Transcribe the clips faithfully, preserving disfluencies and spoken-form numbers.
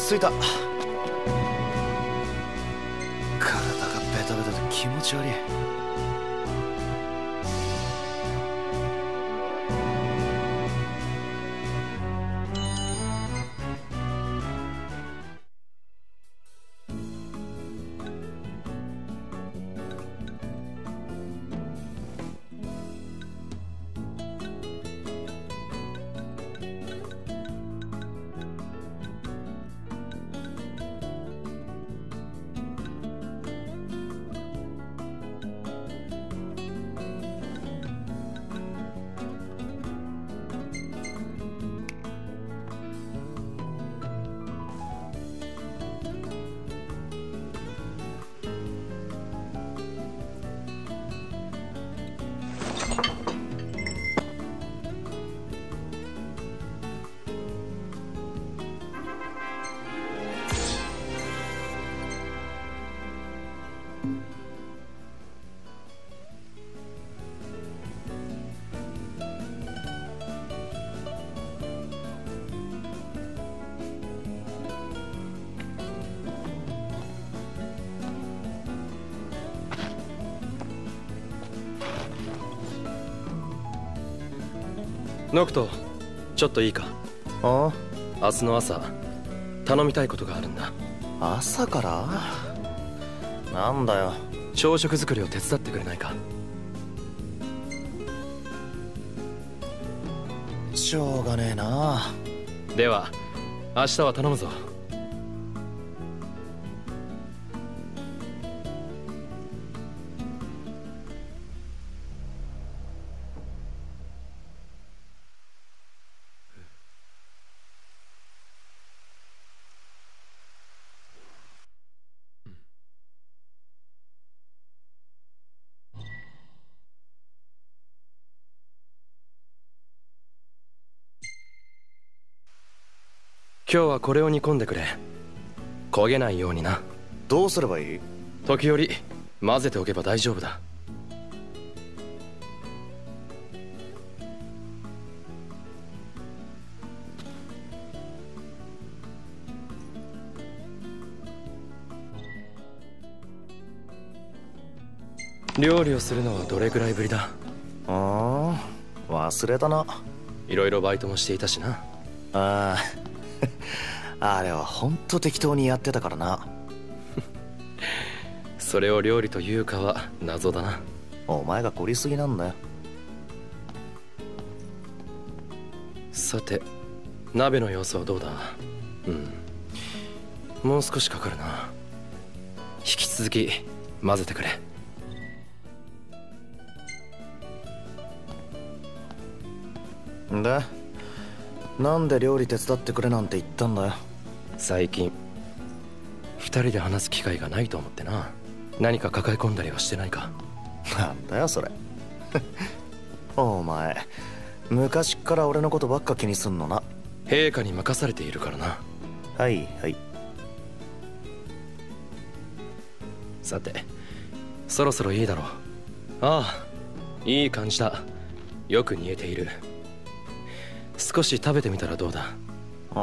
着いた。体がベタベタで気持ち悪い。 ノクト、ちょっといいか？ ああ、 明日の朝頼みたいことがあるんだ。 朝から？なんだよ。 朝食作りを手伝ってくれないか？ しょうがねえな。 では明日は頼むぞ。今日はこれを煮込んでくれ。焦げないようにな。 どうすればいい？ 時折混ぜておけば大丈夫だ。料理をするのはどれくらいぶりだ？ ああ、忘れたな。 いろいろバイトもしていたしな。 あああれはほんと適当にやってたからな。 それを料理というかは謎だな。 お前が凝りすぎなんだよ。 さて、鍋の様子はどうだ？うん、もう少しかかるな。引き続き混ぜてくれ。 で、なんで料理手伝ってくれなんて言ったんだよ。 最近二人で話す機会がないと思ってな。何か抱え込んだりはしてないか？ なんだよそれ。お前昔っから俺のことばっか気にすんのな。 陛下に任されているからな。 はいはい。 さて、そろそろいいだろう。ああ、いい感じだ。よく煮えている。少し食べてみたらどうだ？ あ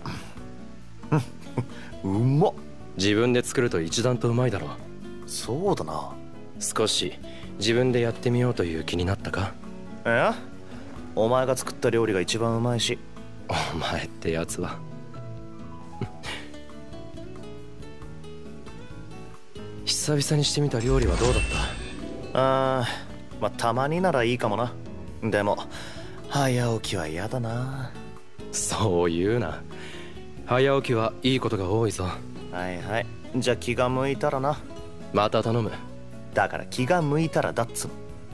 うまっ。 自分で作ると一段とうまいだろう。 そうだな。 少し自分でやってみようという気になったか？ え？お前が作った料理が一番うまいし。 お前ってやつは。久々にしてみた料理はどうだった？ ああ、まあたまにならいいかもな。でも早起きは嫌だな。 そう言うな。早起きはいいことが多いぞ。 はいはい、じゃあ気が向いたらな。 また頼む。 だから気が向いたらだっつの。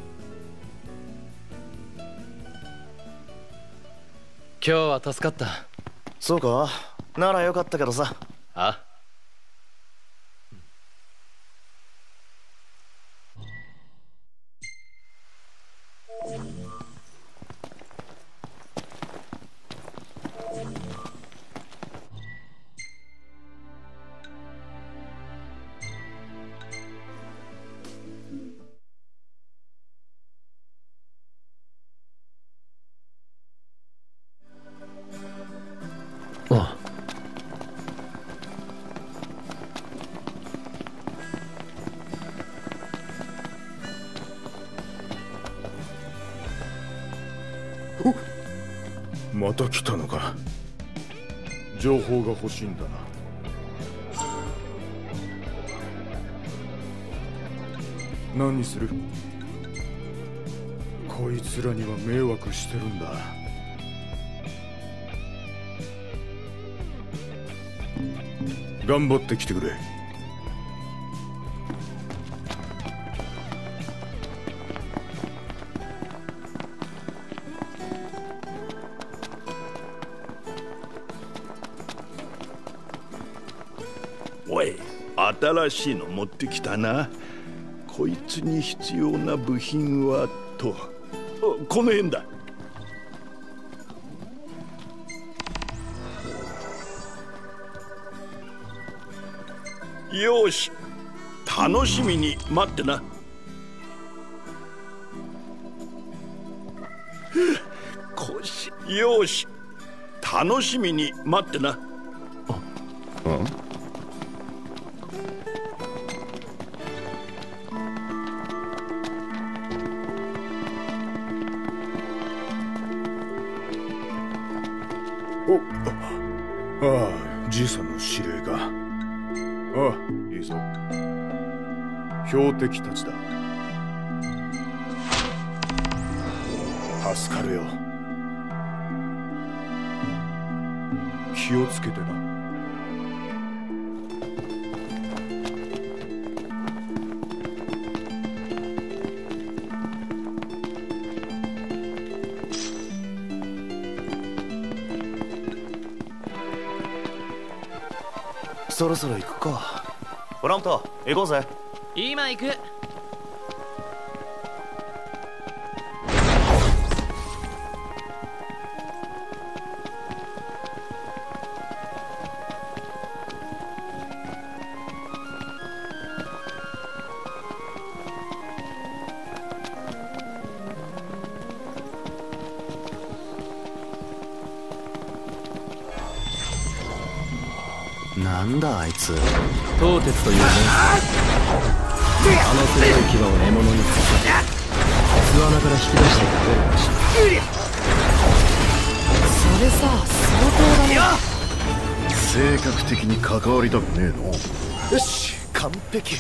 今日は助かった。 そうか？ならよかったけどさ。 あ？ また来たのか。情報が欲しいんだな。何する？こいつらには迷惑してるんだ。頑張ってきてくれ。 おい、新しいの持ってきたな。こいつに必要な部品はと、この辺だ。よし、楽しみに待ってな。腰、よし、楽しみに待ってな。 うんお、ああ、じいさんの指令が。ああ、いいぞ。標的たちだ。助かるよ。気をつけてな。 そろそろ行くか。フラント、行こうぜ。 今行く。 なんだあいつ。 東鉄というモンスター。あの鋭い牙を獲物に刺され巣穴から引き出して食べるらしい。 それさ、相当だね。 性格的に関わりたくねえの。 よし、完璧。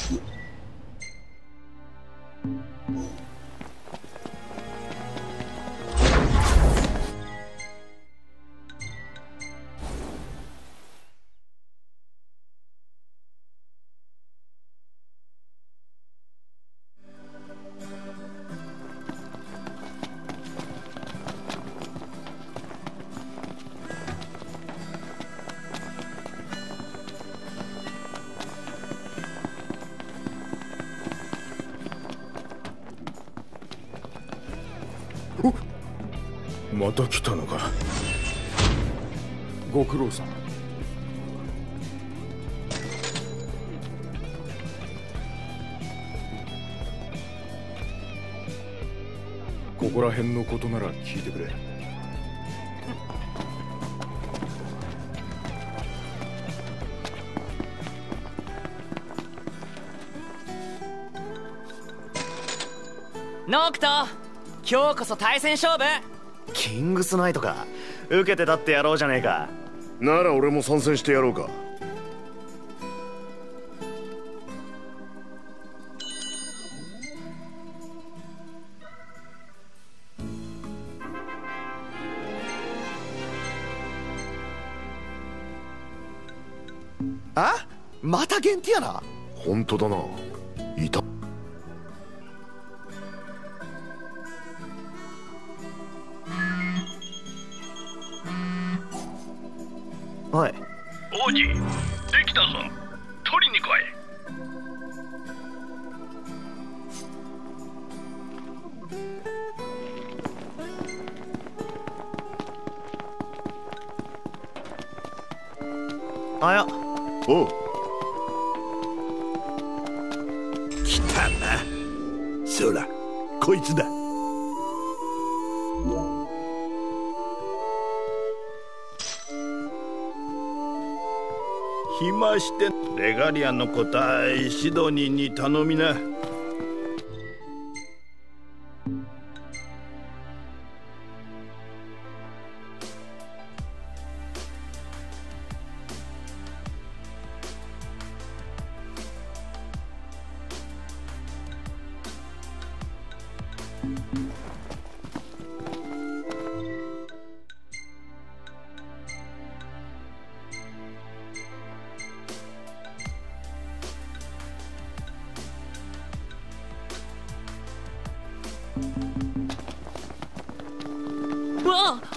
また来たのか。ご苦労さん。ここら辺のことなら聞いてくれ。 ノクト、今日こそ対戦勝負。 キングスナイトか。受けてたってやろうじゃねえか。 なら俺も参戦してやろうか。 あ、またゲンティアな。 本当だな。いた。 はい。 王子、できたぞ。取りに来い。 あや。 おう。 来たな。そら、こいつだ。暇してレガリアンの個体シドニーに頼みな。 うわっ！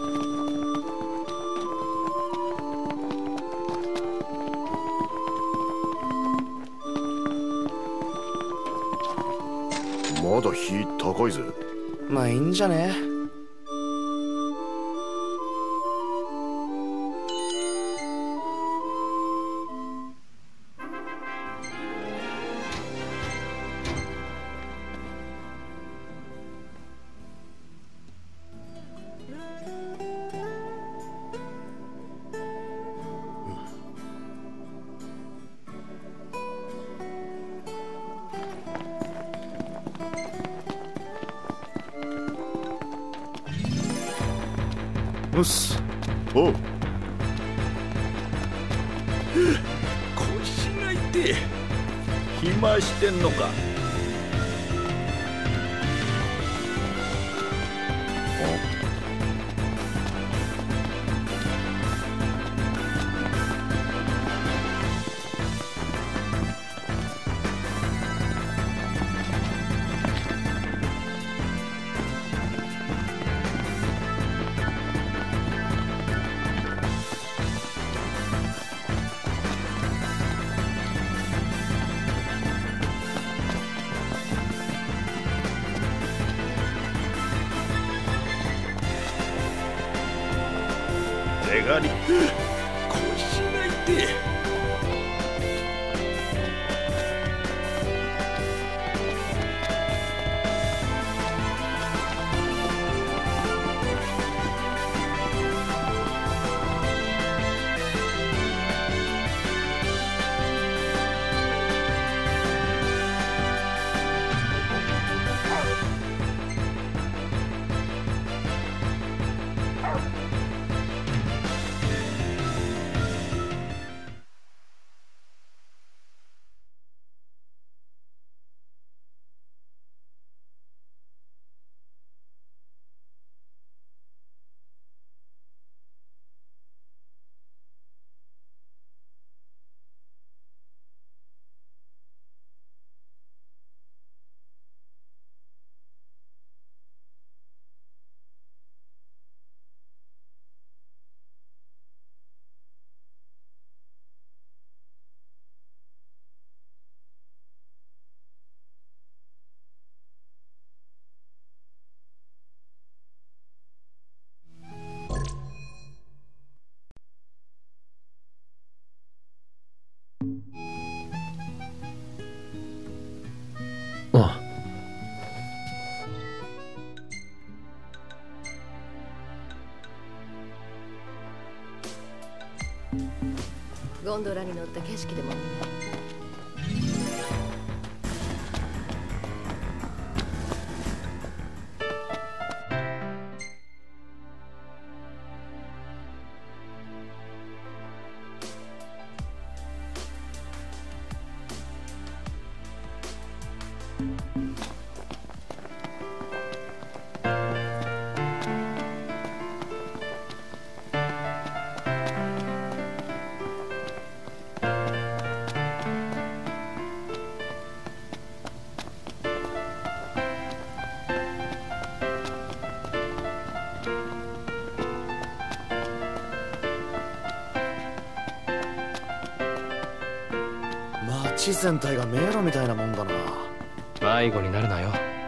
まだ火高いぜ。 まあいいんじゃね。 うっす。おう。 腰が痛い。暇してんのか。手がり。腰が痛い。 ああ。 ゴンドラに乗った景色でも見ない？ 街全体が迷路みたいなもんだな。 迷子になるなよ。